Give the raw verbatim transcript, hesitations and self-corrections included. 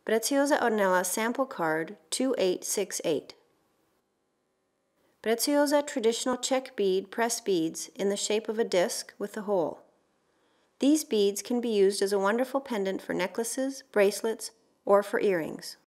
Preciosa Ornela Sample Card two eight six eight. Preciosa Traditional Czech Bead press beads in the shape of a disc with a hole. These beads can be used as a wonderful pendant for necklaces, bracelets, or for earrings.